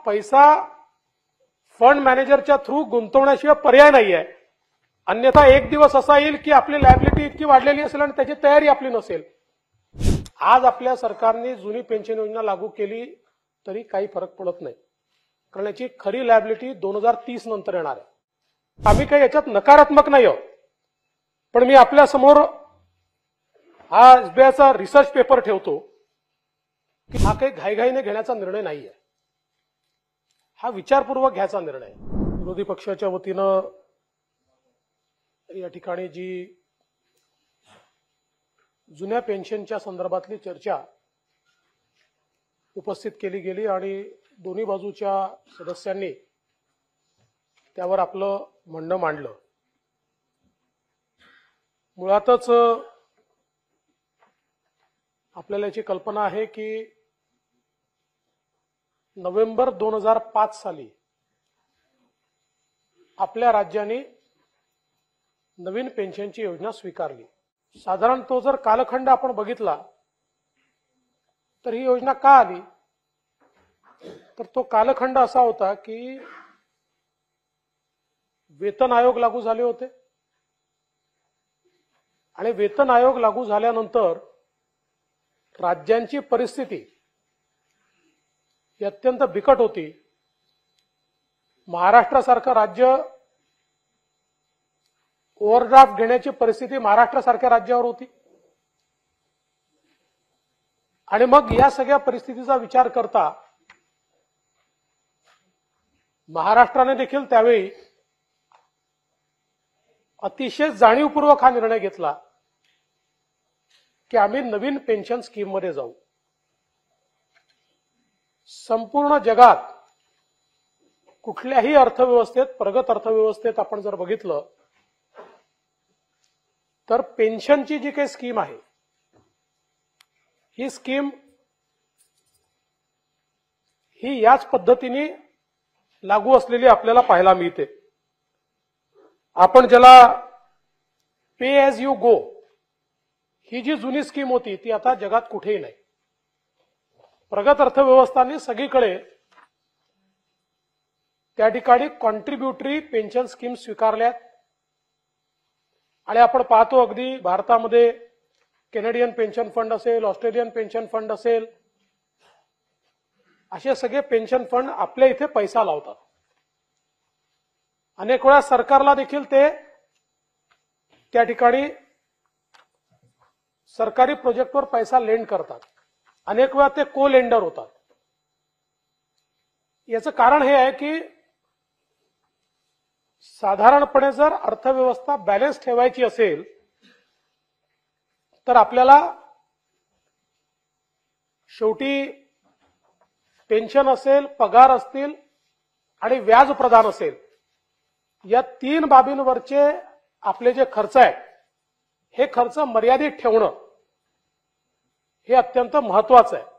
पैसा फंड मॅनेजरच्या थ्रू गुंतवण्याशिवाय पर्याय नाहीये। अन्यथा एक दिवस असा येईल की आपली लायबिलिटी इतकी वाढलेली असेल आणि त्याची तयारी आपली नसेल। आज आपल्या सरकारने जुनी पेन्शन योजना लागू केली तरी काही फरक पडत नाही, कारण याची खरी लायबिलिटी 2030 नंतर येणार आहे। आम्ही काही याच्यात नकारात्मक नाही आहोत, पण मी आपल्या समोर हा एसबीआयचा रिसर्च पेपर ठेवतो की हा काही घाईघाईने घेण्याचा निर्णय नाहीये, हा विचारपूर्वक घ्यायचा निर्णय। विरोधी पक्षाच्या वतीनं या ठिकाणी जी जुन्या पेन्शनच्या संदर्भातली चर्चा उपस्थित केली गेली आणि दोन्ही बाजूच्या सदस्यांनी त्यावर आपलं म्हणणं मांडलं। मुळातच आपल्याला याची कल्पना आहे की नोव्हेंबर 2005 साली आपल्या राज्याने नवीन पेन्शनची योजना स्वीकारली। साधारण तो जर कालखंड आपण बघितला तर ही योजना का आली, तर तो कालखंड असा होता की वेतन आयोग लागू झाले होते आणि वेतन आयोग लागू झाल्यानंतर राज्यांची परिस्थिती ही अत्यंत बिकट होती। महाराष्ट्रासारखं राज्य ओव्हरड्राफ्ट घेण्याची परिस्थिती महाराष्ट्रासारख्या राज्यावर होती आणि मग या सगळ्या परिस्थितीचा विचार करता महाराष्ट्राने देखील त्यावेळी अतिशय जाणीवपूर्वक हा निर्णय घेतला की आम्ही नवीन पेन्शन स्कीम मध्ये जाऊ। संपूर्ण जगात कुठल्याही अर्थव्यवस्थेत, प्रगत अर्थव्यवस्थेत आपण जर बघितलं तर पेन्शनची जी काही स्कीम आहे ही स्कीम ही याच पद्धतीने लागू असलेली आपल्याला पाहायला मिळते। आपण ज्याला पे एज यू गो ही जी जुनी स्कीम होती ती आता जगात कुठेही नाही। प्रगत अर्थव्यवस्थांनी सगळीकडे त्या ठिकाणी कॉन्ट्रीब्युटरी पेन्शन स्कीम स्वीकारल्यात आणि आपण पाहतो अगदी भारतामध्ये कॅनेडियन पेन्शन फंड असेल, ऑस्ट्रेलियन पेन्शन फंड असेल, असे सगळे पेन्शन फंड आपल्या इथे पैसा लावतात। अनेक वेळा सरकारला देखील ते त्या ठिकाणी सरकारी प्रोजेक्टवर पैसा लेंड करतात, अनेक वेळा ते को लेंडर होतात। याचं कारण हे आहे की साधारणपणे जर अर्थव्यवस्था बॅलन्स ठेवायची असेल तर आपल्याला शेवटी पेन्शन असेल, पगार असतील आणि व्याज प्रदान असेल, या तीन बाबींवरचे आपले जे खर्च आहेत हे खर्च मर्यादित ठेवणं हे अत्यंत महत्वाचं आहे।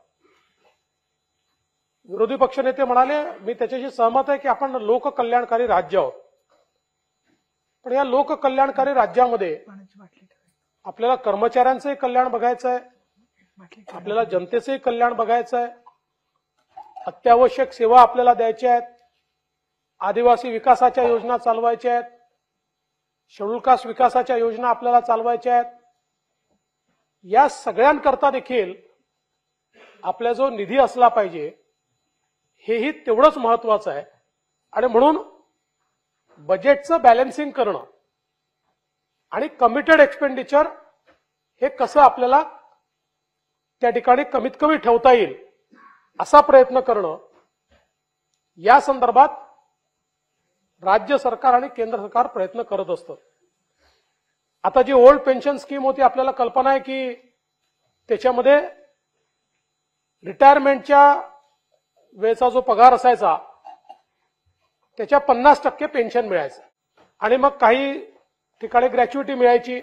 विरोधी पक्षनेते म्हणाले, मी त्याच्याशी सहमत आहे की आपण लोककल्याणकारी राज्य आहोत, पण या लोककल्याणकारी राज्यामध्ये आपल्याला कर्मचाऱ्यांचंही कल्याण बघायचं आहे, आपल्याला जनतेचंही कल्याण बघायचं आहे, अत्यावश्यक सेवा आपल्याला द्यायच्या आहेत, आदिवासी विकासाच्या योजना चालवायच्या आहेत, शेड्यूल कास्ट विकासाच्या योजना आपल्याला चालवायच्या आहेत। या सगळ्यांकरता देखील आपला जो निधी असला पाहिजे हेही तेवढंच महत्वाचं आहे आणि म्हणून बजेटचं बॅलन्सिंग करणं आणि कमिटेड एक्सपेंडिचर हे कसं आपल्याला त्या ठिकाणी कमीत कमी ठेवता येईल असा प्रयत्न करणं, या संदर्भात राज्य सरकार आणि केंद्र सरकार प्रयत्न करत असतं। आता जी ओल्ड पेन्शन स्कीम होती आपल्याला कल्पना आहे की त्याच्यामध्ये रिटायरमेंटच्या वेळेचा जो पगार असायचा त्याच्या 50% पेन्शन मिळायचं आणि मग काही ठिकाणी ग्रॅच्युइटी मिळायची,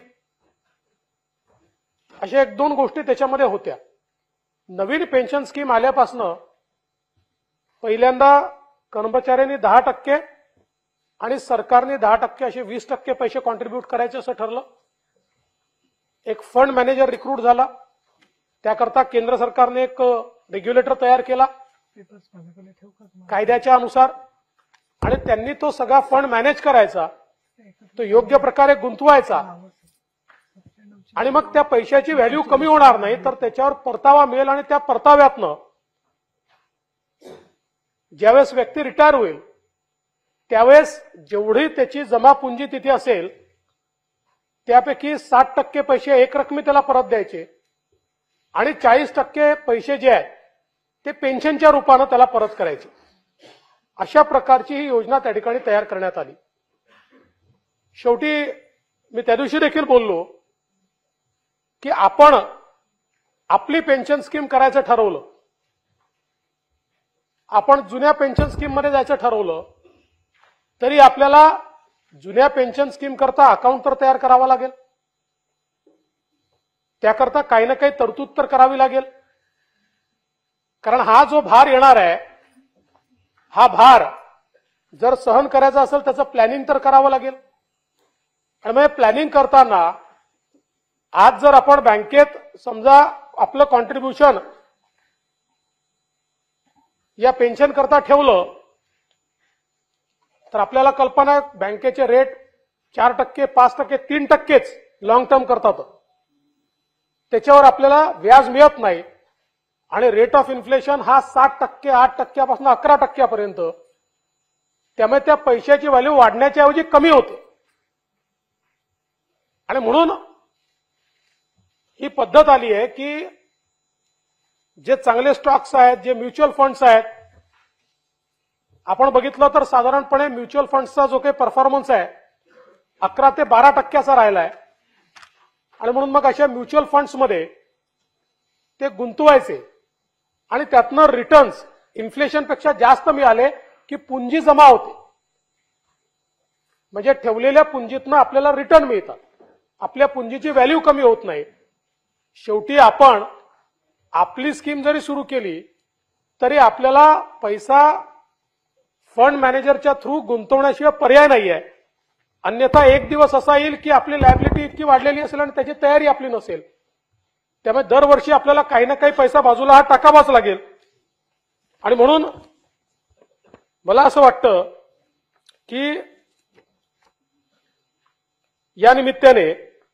अशा एक दोन गोष्टी त्याच्यामध्ये होत्या। नवीन पेन्शन स्कीम आल्यापासून पहिल्यांदा कर्मचाऱ्यांनी 10% आणि सरकारने 10% असे 20% पैसे कॉन्ट्रीब्यूट करायचे असं ठरलं। एक फंड मॅनेजर रिक्रूट झाला, त्याकरता केंद्र सरकारने एक रेग्युलेटर तयार केला कायद्याच्या अनुसार, आणि त्यांनी तो सगळा फंड मॅनेज करायचा, तो योग्य प्रकारे गुंतवायचा, आणि मग त्या पैशाची व्हॅल्यू कमी होणार नाही, तर त्याच्यावर परतावा मिळेल, आणि त्या परताव्यातनं ज्यावेळेस व्यक्ती रिटायर होईल त्यावेळेस जेवढी त्याची जमा पुंजी तिथे असेल त्यापैकी 60% पैसे एकरकमी त्याला परत द्यायचे, आणि 40% पैसे जे आहेत ते पेन्शनच्या रूपानं त्याला परत करायचे. अशा प्रकारची ही योजना त्या ठिकाणी तयार करण्यात आली. शेवटी मी त्या दिवशी देखील बोललो की आपण आपली पेन्शन स्कीम करायचं ठरवलं, आपण जुन्या पेन्शन स्कीम मध्ये जायचं ठरवलं, तरी आपल्याला जुन्या पेन्शन स्कीम करता अकाउंट तर तयार करावा लागेल, त्याकरता काही ना काही तरतूद तर करावी लागेल. कारण हा जो भार येणार आहे, हा भार जर सहन करायचा असेल त्याचं प्लॅनिंग तर करावं लागेल. आणि मग प्लॅनिंग करताना आज जर आपण बँकेत समजा आपलं कॉन्ट्रीब्युशन या पेन्शन करता ठेवलं तर आपल्याला कल्पना आहे बँकेचे रेट 4%, 5%, 3%च लॉंग टर्म करतात, त्याच्यावर आपल्याला व्याज मिळत नाही, आणि रेट ऑफ इन्फ्लेशन हा 7%, 8%पासून 11%पर्यंत, त्यामुळे त्या पैशाची व्हॅल्यू वाढण्याच्या ऐवजी कमी होते. आणि म्हणून ही पद्धत आली आहे की जे चांगले स्टॉक्स आहेत, जे म्युच्युअल फंड्स आहेत, आपण बघितलं तर साधारणपणे म्युच्युअल फंड्सचा जो काही परफॉर्मन्स आहे 11 ते 12% राहिलाय, आणि म्हणून मग अशा म्युच्युअल फंड्समध्ये ते गुंतवायचे, आणि त्यातनं रिटर्न्स इन्फ्लेशनपेक्षा जास्त मिळाले की पुंजी जमा होते, म्हणजे ठेवलेल्या पुंजीतनं आपल्याला रिटर्न मिळतात, आपल्या पुंजीची व्हॅल्यू कमी होत नाही. शेवटी आपण आपली स्कीम जरी सुरू केली तरी आपल्याला पैसा फंड मॅनेजरच्या थ्रू गुंतवण्याशिवाय पर्याय नाही आहे. अन्यथा एक दिवस असा येईल की आपली लायबिलिटी इतकी वाढलेली असेल आणि त्याची तयारी आपली नसेल, त्यामुळे दरवर्षी आपल्याला काही ना काही पैसा बाजूला हा टाकावाच लागेल. आणि म्हणून मला असं वाटतं की या निमित्ताने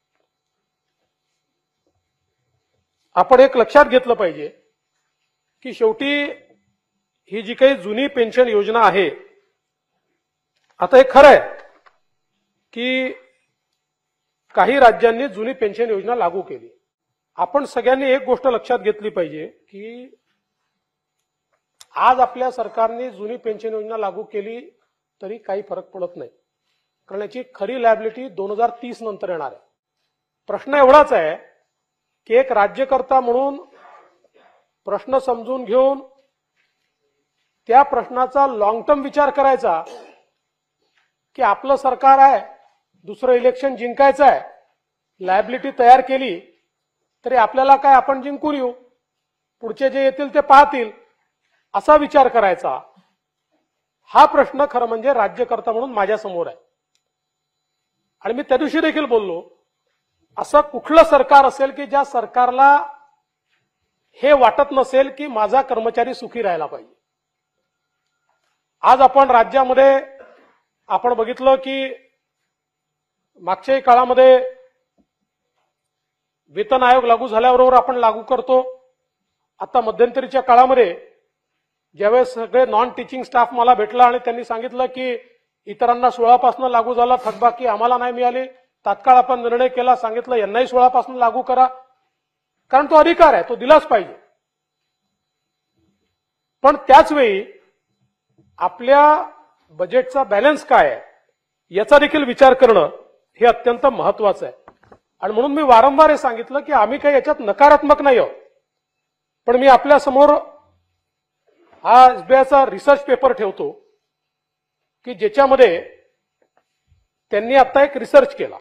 आपण एक लक्षात घेतलं पाहिजे की शेवटी ही जी काही जुनी पेन्शन योजना आहे, आता हे खरं आहे की काही राज्यांनी जुनी पेन्शन योजना लागू केली. आपण सगळ्यांनी एक गोष्ट लक्षात घेतली पाहिजे की आज आपल्या सरकारने जुनी पेन्शन योजना लागू केली तरी काही फरक पडत नाही, कारण याची खरी लायबिलिटी 2030 नंतर येणार आहे. प्रश्न एवढाच आहे की एक राज्यकर्ता म्हणून प्रश्न समजून घेऊन त्या प्रश्नाचा लॉंग टर्म विचार करायचा की आपलं सरकार आहे, दुसरं इलेक्शन जिंकायचं आहे, लायबिलिटी तयार केली तरी आपल्याला काय आपण जिंकून येऊ, पुढचे जे येतील ते पाहतील, असा विचार करायचा. हा प्रश्न खरं म्हणजे राज्यकर्ता म्हणून माझ्या समोर आहे. आणि मी त्या दिवशी देखील बोललो, असं कुठलं सरकार असेल की ज्या सरकारला हे वाटत नसेल की माझा कर्मचारी सुखी राहायला पाहिजे. आज आपण राज्यामध्ये आपण बघितलं की मागच्याही काळामध्ये वेतन आयोग लागू झाल्याबरोबर आपण लागू करतो. आता मध्यंतरीच्या काळामध्ये ज्यावेळेस सगळे नॉन टीचिंग स्टाफ मला भेटला आणि त्यांनी सांगितलं की इतरांना 16 पासून लागू झाला, थकबाकी आम्हाला नाही मिळाली, तात्काळ आपण निर्णय केला, सांगितलं यांनाही 16 पासून लागू करा, कारण तो अधिकार आहे, तो दिलाच पाहिजे. पण त्याच वेळी आपल्या बजेटचा बॅलन्स काय आहे याचा देखील विचार करणं हे अत्यंत महत्वाचं आहे. आणि म्हणून मी वारंवार हे सांगितलं की आम्ही काही याच्यात नकारात्मक नाही आहोत, पण मी आपल्या समोर हा एसबीआयचा रिसर्च पेपर ठेवतो की ज्याच्यामध्ये त्यांनी आता एक रिसर्च केला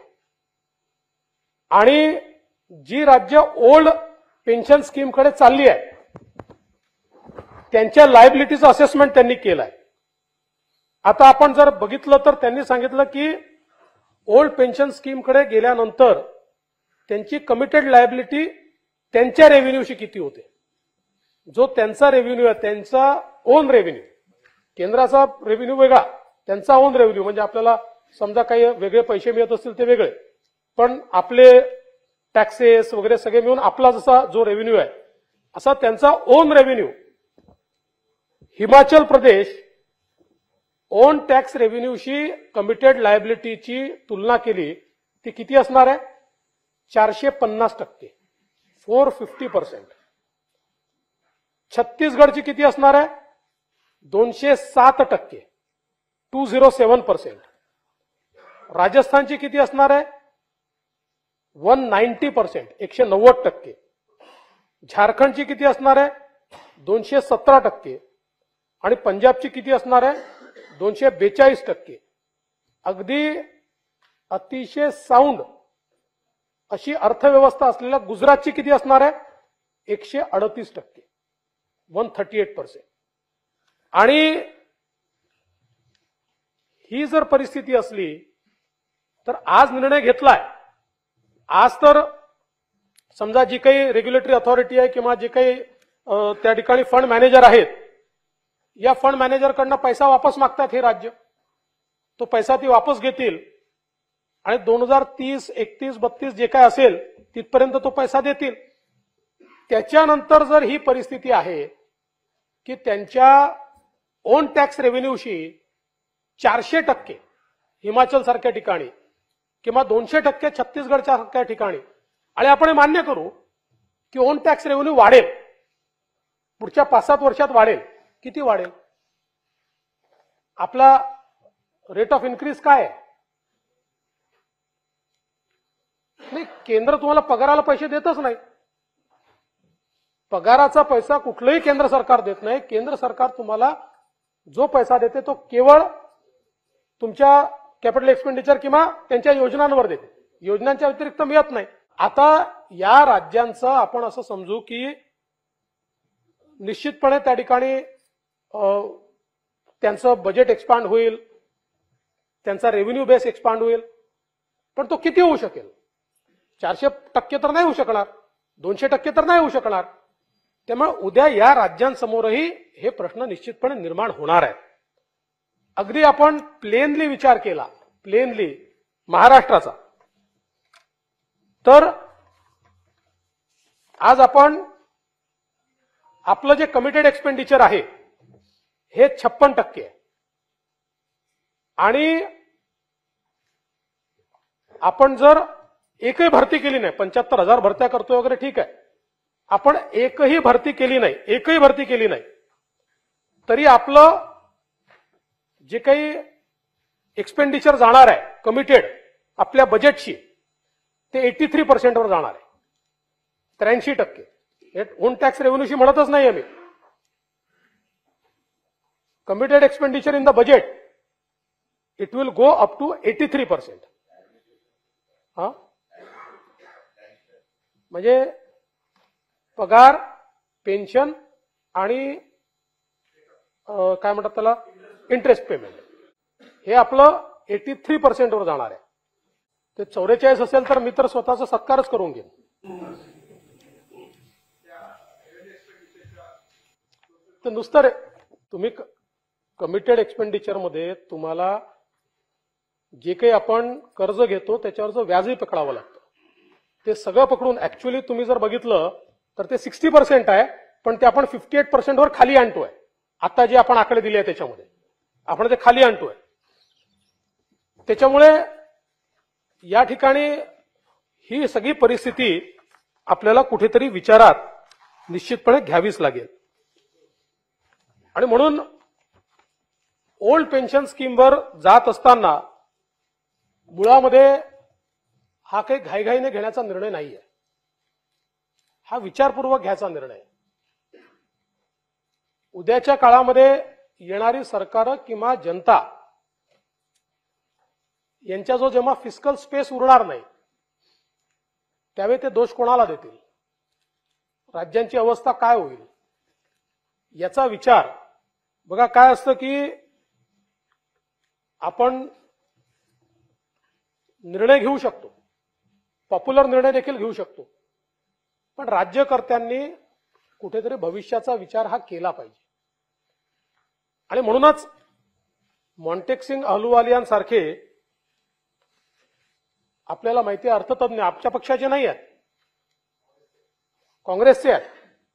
आणि जी राज्य ओल्ड पेन्शन स्कीमकडे चालली आहे त्यांच्या लायबिलिटीचं असेसमेंट त्यांनी केलं आहे. आता आपण जर बघितलं तर त्यांनी सांगितलं की ओल्ड पेन्शन स्कीमकडे गेल्यानंतर त्यांची कमिटेड लायबिलिटी त्यांच्या रेव्हेन्यूशी किती होते, जो त्यांचा रेव्हेन्यू आहे, त्यांचा ओन रेव्हेन्यू, केंद्राचा रेव्हेन्यू वेगळा, त्यांचा ओन रेव्हेन्यू म्हणजे आपल्याला समजा काही वेगळे पैसे मिळत असतील ते वेगळे, पण आपले टॅक्सेस वगैरे सगळे मिळून आपला जसा जो रेव्हेन्यू आहे असा त्यांचा own revenue. Himachal Pradesh own tax रेव्हेन्यूशी कमिटेड लायबिलिटीची तुलना केली ती किती असणार आहे? 450%, 450%. छत्तीसगडची किती असणार आहे? 207%, 207%. राजस्थानची किती असणार आहे? 190%, 190%. झारखंडची किती असणार आहे? 217%. आणि पंजाबची किती असणार आहे? 242%. अगदी अतिशय साऊंड अशी अर्थव्यवस्था असलेल्या गुजरातची किती असणार आहे? 138%, 138%. आणि ही जर परिस्थिती असली तर आज निर्णय घेतलाय, आज तर समजा जी काही रेग्युलेटरी अथॉरिटी आहे किंवा जे काही त्या ठिकाणी फंड मॅनेजर आहेत, या फंड मॅनेजरकडनं पैसा वापस मागतात हे राज्य, तो पैसा ती वापस घेतील आणि 2030, 31, 32 जे काय असेल तिथपर्यंत तो पैसा देतील. त्याच्यानंतर जर ही परिस्थिती आहे की त्यांच्या ओन टॅक्स रेव्हेन्यूशी 400% हिमाचल सारख्या ठिकाणी किंवा 200% छत्तीसगडच्या सारख्या ठिकाणी, आणि आपण मान्य करू की ओन टॅक्स रेव्हेन्यू वाढेल, पुढच्या 5-7 वर्षात वाढेल. किती वाढेल? आपला रेट ऑफ इन्क्रीज काय आहे? नाही, केंद्र तुम्हाला पगाराला पैसे देतच नाही. पगाराचा पैसा कुठलंही केंद्र सरकार देत नाही. केंद्र सरकार तुम्हाला जो पैसा देते तो केवळ तुमच्या कॅपिटल एक्सपेंडिचर किंवा त्यांच्या योजनांवर देते, योजनांच्या व्यतिरिक्त मिळत नाही. आता या राज्यांचं आपण असं समजू की निश्चितपणे त्या ठिकाणी त्यांचं बजेट एक्सपांड होईल, त्यांचा रेव्हेन्यू बेस एक्सपांड होईल, पण तो किती होऊ शकेल? 400% तर नाही होऊ शकणार, 200% तर नाही होऊ शकणार. त्यामुळे उद्या या राज्यांसमोरही हे प्रश्न निश्चितपणे निर्माण होणार आहेत. अगदी आपण प्लेनली विचार केला, प्लेनली महाराष्ट्राचा, तर आज आपण आपलं जे कमिटेड एक्सपेंडिचर आहे हे 56% आहे. आणि आपण जर एकही भरती केली नाही, 75,000 भरत्या करतोय वगैरे ठीक आहे, आपण एकही भरती केली नाही, तरी आपलं जे काही एक्सपेंडिचर जाणार आहे कमिटेड आपल्या बजेटशी ते 83% वर जाणार आहे. 83%. हे ओन टॅक्स रेव्हेन्यूशी म्हणतच नाही आम्ही. Committed expenditure in the budget it will go up to 83%. हा म्हणजे पगार, पेन्शन आणि काय म्हणतात त्याला, इंटरेस्ट पेमेंट, हे आपलं 83% वर जाणार आहे. ते 44 असेल तर मी तर स्वतःचा सत्कारच करून घेईन. तर नुसतं तुम्ही कमिटेड एक्सपेंडिचर मध्ये तुम्हाला जे काही आपण कर्ज घेतो त्याच्यावरचं व्याजही पकडावं लागतं. ते सगळं पकडून ऍक्च्युअली तुम्ही जर बघितलं तर ते 60% आहे, पण ते आपण 58% वर खाली आणतोय. आता जे आपण आकडे दिले त्याच्यामध्ये आपण ते खाली आणतोय. त्याच्यामुळे या ठिकाणी ही सगळी परिस्थिती आपल्याला कुठेतरी विचारात निश्चितपणे घ्यावीच लागेल. आणि म्हणून ओल्ड पेन्शन स्कीमवर जात असताना मुळामध्ये हा काही घाईघाईने घेण्याचा निर्णय नाहीये, हा विचारपूर्वक घ्यायचा निर्णय. उद्याच्या काळामध्ये येणारी सरकार किंवा जनता यांच्या जो जेव्हा फिस्कल स्पेस उरणार नाही त्यावेळी ते दोष कोणाला देतील, राज्यांची अवस्था काय होईल याचा विचार. बघा काय असतं की आपण निर्णय घेऊ शकतो, पॉप्युलर निर्णय देखील घेऊ शकतो, पण राज्यकर्त्यांनी कुठेतरी भविष्याचा विचार हा केला पाहिजे. आणि म्हणूनच मॉन्टेक्सिंग अहलुवालियांसारखे आपल्याला माहिती आहे अर्थतज्ञ आमच्या पक्षाचे नाही आहेत, काँग्रेसचे आहेत.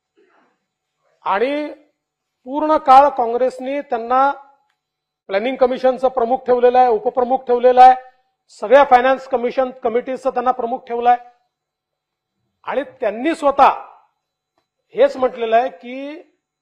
आणि पूर्ण काळ काँग्रेसने त्यांना प्लॅनिंग कमिशनचं प्रमुख ठेवलेलं आहे, उपप्रमुख ठेवलेलं आहे, सगळ्या फायनान्स कमिटीचं त्यांना प्रमुख ठेवलं आहे. आणि त्यांनी स्वतः हेच म्हटलेलं आहे की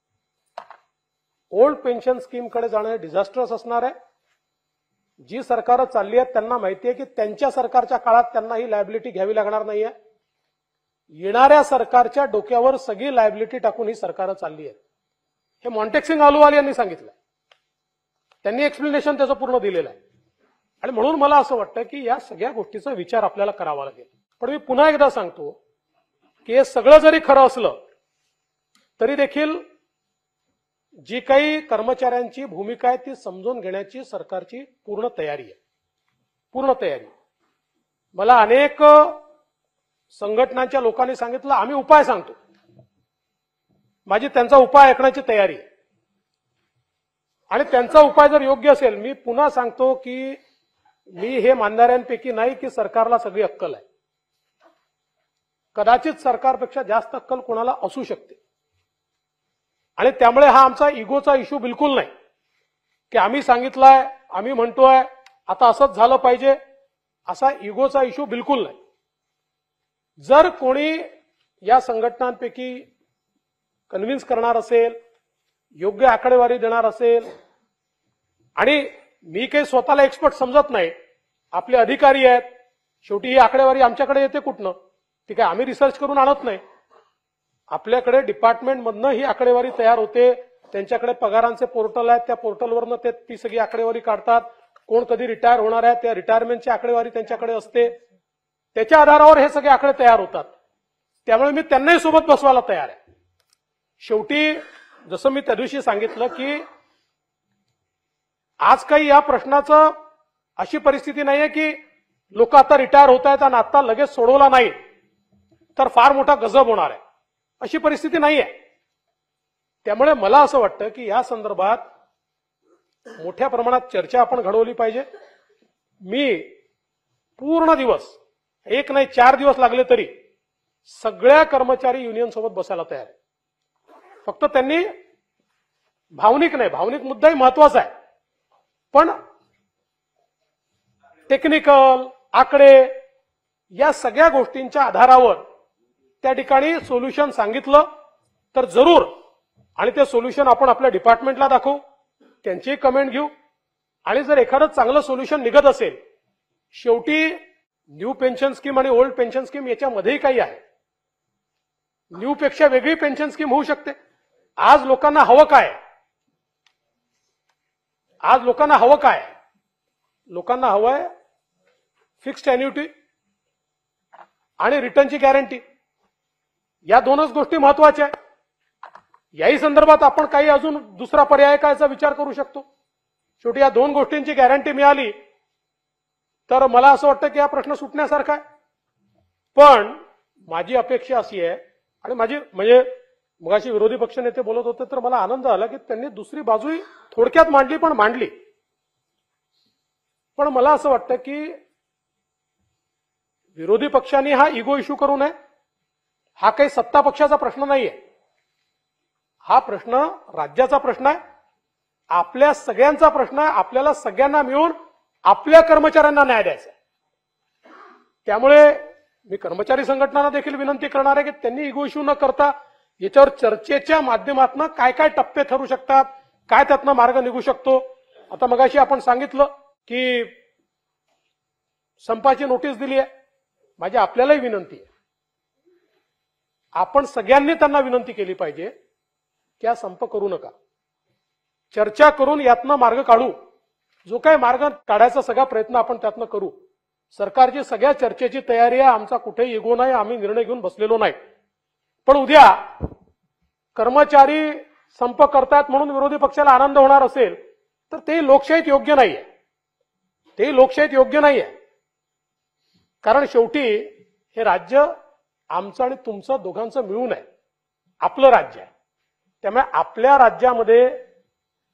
ओल्ड पेन्शन स्कीमकडे जाणं डिझास्टरस असणार आहे. जी सरकारं चालली आहेत त्यांना माहिती आहे की त्यांच्या सरकारच्या काळात त्यांना ही लायबिलिटी घ्यावी लागणार नाहीये. येणाऱ्या सरकारच्या डोक्यावर सगळी लायबिलिटी टाकून ही सरकारं चालली आहेत. हे मॉन्टेक्सिंग अहलुवालिया यांनी सांगितलं. त्यांनी एक्सप्लेनेशन त्याचं पूर्ण दिलेलं आहे. आणि म्हणून मला असं वाटतं की या सगळ्या गोष्टीचा विचार आपल्याला करावा लागेल. पण मी पुन्हा एकदा सांगतो की हे सगळं जरी खरं असलं तरी देखील जी काही कर्मचाऱ्यांची भूमिका आहे ती समजून घेण्याची सरकारची पूर्ण तयारी आहे. पूर्ण तयारी. मला अनेक संघटनांच्या लोकांनी सांगितलं आम्ही उपाय सांगतो. माझी त्यांचा उपाय ऐकण्याची तयारी आहे. आणि त्यांचा उपाय जर योग्य असेल, मी पुन्हा सांगतो की मी हे मानणाऱ्यांपैकी नाही की सरकारला सगळी अक्कल आहे. कदाचित सरकारपेक्षा जास्त अक्कल कोणाला असू शकते. आणि त्यामुळे हा आमचा इगोचा इश्यू बिलकुल नाही की आम्ही सांगितलंय, आम्ही म्हणतोय आता असंच झालं पाहिजे, असा इगोचा इश्यू बिलकुल नाही. जर कोणी या संघटनांपैकी कन्व्हिन्स करणार असेल, योग्य आकडेवारी देणार असेल, आणि मी काही स्वतःला एक्सपर्ट समजत नाही, आपले अधिकारी आहेत, शेवटी ही आकडेवारी आमच्याकडे येते कुठनं, ती काय आम्ही रिसर्च करून आणत नाही. आपल्याकडे डिपार्टमेंटमधनं ही आकडेवारी तयार होते. त्यांच्याकडे पगारांचे पोर्टल आहेत, त्या पोर्टलवरनं ते ती सगळी आकडेवारी काढतात. कोण कधी रिटायर होणार आहे त्या रिटायरमेंटची आकडेवारी त्यांच्याकडे असते. त्याच्या आधारावर हे सगळे आकडे तयार होतात. त्यामुळे मी त्यांनाही सोबत बसवायला तयार आहे. शेवटी जसं मी त्या दिवशी सांगितलं की आज काही या प्रश्नाचं अशी परिस्थिती नाहीये की लोक आता रिटायर होत आहेत आणि आता लगेच सोडवला नाही तर फार मोठा गजब होणार आहे, अशी परिस्थिती नाहीये. त्यामुळे मला असं वाटतं की या संदर्भात मोठ्या प्रमाणात चर्चा आपण घडवली पाहिजे. मी पूर्ण दिवस, एक नाही 4 दिवस लागले तरी सगळ्या कर्मचारी युनियन सोबत बसायला तयार आहे. फक्त त्यांनी भावनिक नाही, भावनिक मुद्दाही महत्वाचा आहे, पण टेक्निकल आकडे या सगळ्या गोष्टींच्या आधारावर त्या ठिकाणी सोल्युशन सांगितलं तर जरूर, आणि ते सोल्युशन आपण आपल्या डिपार्टमेंटला दाखवू, त्यांची कमेंट घेऊ. आणि जर एखादं चांगलं सोल्युशन निघत असेल, शेवटी न्यू पेन्शन स्कीम आणि ओल्ड पेन्शन स्कीम याच्यामध्येही काही आहे. न्यू पेक्षा वेगळी पेन्शन स्कीम होऊ शकते. आज लोकांना हवं काय? आज लोकांना हवं काय? लोकांना हवंय फिक्स्ड एन्युटी आणि रिटर्नची गॅरंटी. या दोनच गोष्टी महत्वाच्या आहेत. याही संदर्भात आपण काही अजून दुसरा पर्याय कायचा विचार करू शकतो. शेवटी या 2 गोष्टींची गॅरंटी मिळाली तर मला असं वाटतं की हा प्रश्न सुटण्यासारखा आहे. पण माझी अपेक्षा अशी आहे, आणि माझी म्हणजे मगाशी विरोधी पक्षनेते बोलत होते तर मला आनंद झाला की त्यांनी दुसरी बाजूही थोडक्यात मांडली, पण मांडली. पण मला असं वाटतं की विरोधी पक्षांनी हा इगो इश्यू करू नये. हा काही सत्ता पक्षाचा प्रश्न नाहीये. हा प्रश्न राज्याचा प्रश्न आहे, आपल्या सगळ्यांचा प्रश्न आहे. आपल्याला सगळ्यांना मिळून आपल्या कर्मचाऱ्यांना न्याय द्यायचा आहे. त्यामुळे मी कर्मचारी संघटनांना देखील विनंती करणार आहे की त्यांनी इगो इश्यू न करता याच्यावर चर्चेच्या माध्यमातून काय काय टप्पे ठरू शकतात, काय त्यातनं मार्ग निघू शकतो. आता मगाशी आपण सांगितलं की संपाची नोटीस दिली आहे. माझी आपल्यालाही विनंती आहे, आपण सगळ्यांनी त्यांना विनंती केली पाहिजे की हा संप करू नका, चर्चा करून यातनं मार्ग काढू. जो काही मार्ग काढायचा सगळा प्रयत्न आपण त्यातनं करू. सरकारची सगळ्या चर्चेची तयारी आहे. आमचा कुठेही इगो नाही, आम्ही निर्णय घेऊन बसलेलो नाही. पण उद्या कर्मचारी संप करतायत म्हणून विरोधी पक्षाला आनंद होणार असेल तर ते लोकशाहीत योग्य नाहीये. ते लोकशाहीत योग्य नाहीये. कारण शेवटी हे राज्य आमचं आणि तुमचं दोघांचं मिळून आहे, आपलं राज्य आहे. त्यामुळे आपल्या राज्यामध्ये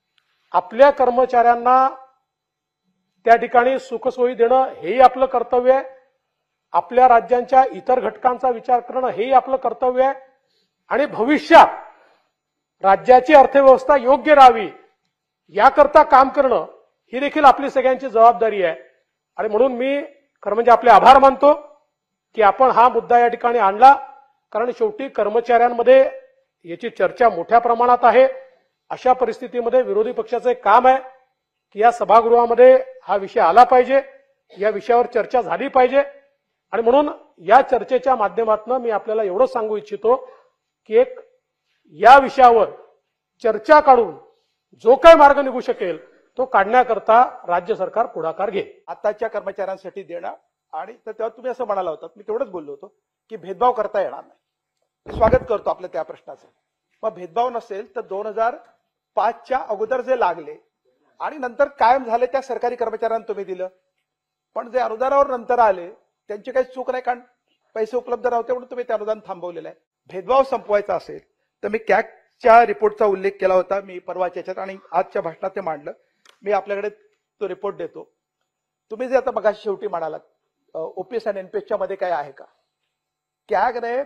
आपल्या कर्मचाऱ्यांना त्या ठिकाणी सुखसोयी देणं हेही आपलं कर्तव्य आहे. आपल्या राज्यांच्या इतर घटकांचा विचार करणं हेही आपलं कर्तव्य आहे. आणि भविष्यात राज्याची अर्थव्यवस्था योग्य राहावी याकरता काम करणं ही देखील आपली सगळ्यांची जबाबदारी आहे. आणि म्हणून मी खरं म्हणजे आपले आभार मानतो की आपण हा मुद्दा या ठिकाणी आणला. कारण शेवटी कर्मचाऱ्यांमध्ये याची चर्चा मोठ्या प्रमाणात आहे. अशा परिस्थितीमध्ये विरोधी पक्षाचं एक काम आहे की या सभागृहामध्ये हा विषय आला पाहिजे, या विषयावर चर्चा झाली पाहिजे. आणि म्हणून या चर्चेच्या माध्यमातून मी आपल्याला एवढं सांगू इच्छितो की एक या विषयावर चर्चा काढून जो काही मार्ग निघू शकेल तो काढण्याकरता राज्य सरकार पुढाकार घेईल. आताच्या कर्मचाऱ्यांसाठी देणं आणि तर तेव्हा तुम्ही असं म्हणाला होता, मी तेवढंच बोललो होतो की भेदभाव करता येणार नाही. मी स्वागत करतो आपल्या त्या प्रश्नाचं. मग भेदभाव नसेल तर 2005च्या अगोदर जे लागले आणि नंतर कायम झाले त्या सरकारी कर्मचाऱ्यांना तुम्ही दिलं, पण जे अनुदानावर नंतर आले त्यांची काही चूक नाही, कारण पैसे उपलब्ध नव्हते म्हणून तुम्ही ते अनुदान थांबवलेलं आहे. भेदभाव संपवायचा असेल तर मी कॅगच्या रिपोर्टचा उल्लेख केला होता मी परवाच्या याच्यात आणि आजच्या भाषणात ते मांडलं. मी आपल्याकडे तो रिपोर्ट देतो. तुम्ही जे आता मगाशी शेवटी म्हणालात ओपीएस आणि एनपीएसच्या मध्ये काय आहे का, कॅगने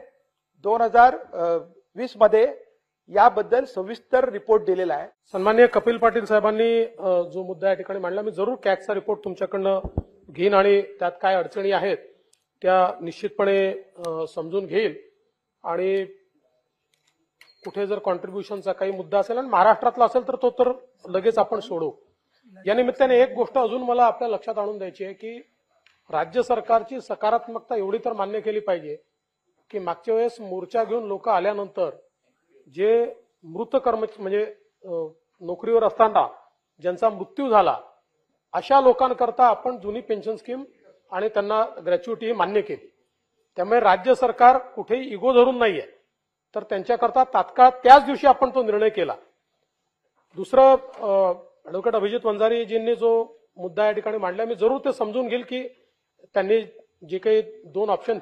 2020 मध्ये याबद्दल सविस्तर रिपोर्ट दिलेला आहे. सन्माननीय कपिल पाटील साहेबांनी जो मुद्दा या ठिकाणी मांडला, मी जरूर कॅगचा रिपोर्ट तुमच्याकडनं घेईन आणि त्यात काय अडचणी आहेत त्या निश्चितपणे समजून घेईल. आणि कुठे जर कॉन्ट्रीब्युशनचा काही मुद्दा असेल आणि महाराष्ट्रातला असेल तर तो तर लगेच आपण सोडवू. या निमित्ताने एक गोष्ट अजून मला आपल्या लक्षात आणून द्यायची आहे की राज्य सरकारची सकारात्मकता एवढी तर मान्य केली पाहिजे की मागच्या वेळेस मोर्चा घेऊन लोक आल्यानंतर जे मृत म्हणजे नोकरीवर असताना ज्यांचा मृत्यू झाला अशा लोकांकरता आपण जुनी पेन्शन स्कीम आणि त्यांना ग्रॅच्युइटी मान्य केली. त्यामुळे राज्य सरकार कुठेही इगो धरून नाहीये, तर त्यांच्याकरता तात्काळ त्याच दिवशी आपण तो निर्णय केला. दुसरं ॲडव्होकेट अभिजित वंजारीजींनी जो मुद्दा या ठिकाणी मांडला, मी जरूर ते समजून घेईल की त्यांनी जे काही 2 ऑप्शन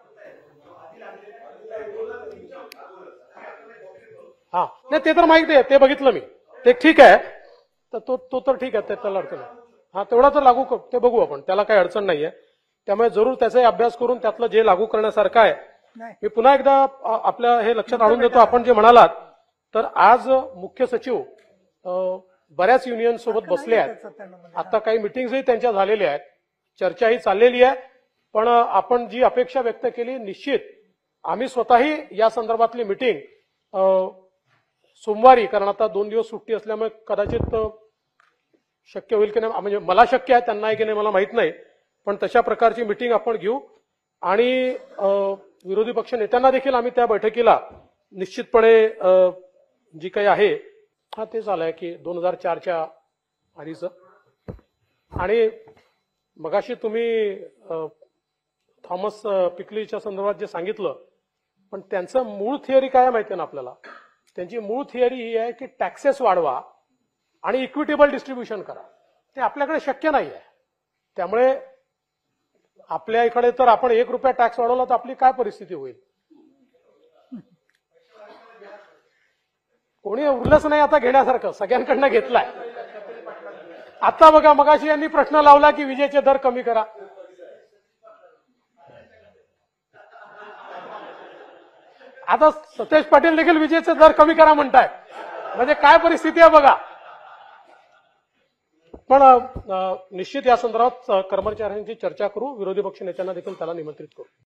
नाही ते तर माहिती आहे, ते बघितलं मी, ते ठीक आहे. तर तो तर ठीक आहे, त्याला अडचण नाही. तेवढा तर लागू ते बघू आपण, त्याला काही अडचण नाहीये. त्यामुळे जरूर त्याचाही अभ्यास करून त्यातलं जे लागू करण्यासारखं आहे. मी पुन्हा एकदा आपल्या हे लक्षात आणून देतो, आपण जे म्हणालात तर आज मुख्य सचिव बऱ्याच युनियन सोबत बसले आहेत. आता काही मिटिंग्सही त्यांच्या झालेल्या आहेत, चर्चाही चाललेली आहे. पण आपण जी अपेक्षा व्यक्त केली, निश्चित आम्ही स्वतःही या संदर्भातली मिटिंग सोमवारी, कारण आता 2 दिवस सुट्टी असल्यामुळे कदाचित शक्य होईल की नाही, म्हणजे मला शक्य आहे, त्यांना आहे की नाही मला माहित नाही, पण तशा प्रकारची मिटिंग आपण घेऊ. आणि विरोधी पक्ष नेत्यांना देखील आम्ही त्या बैठकीला निश्चितपणे जी काही आहे ते झालंय की 2004च्या आधीचं. आणि मगाशी तुम्ही थॉमस पिकलीच्या संदर्भात जे सांगितलं, पण त्यांचं मूळ थिअरी काय माहितीये ना आपल्याला, त्यांची मूळ थिअरी ही आहे की टॅक्सेस वाढवा आणि इक्विटेबल डिस्ट्रीब्युशन करा. ते आपल्याकडे शक्य नाही आहे. त्यामुळे आपल्या इकडे तर आपण 1 रुपया टॅक्स वाढवला तर आपली काय परिस्थिती होईल. कोणी उरलंच नाही आता घेण्यासारखं, सगळ्यांकडनं घेतलाय. आता बघा मगाशी यांनी प्रश्न लावला की विजेचे दर कमी करा. आता सतेज पाटील देखील विजेचे दर कमी करा म्हणताय, म्हणजे काय परिस्थिती आहे बघा. पण निश्चित या संदर्भात कर्मचाऱ्यांची चर्चा करू, विरोधी पक्ष नेत्यांना देखील त्याला निमंत्रित करू.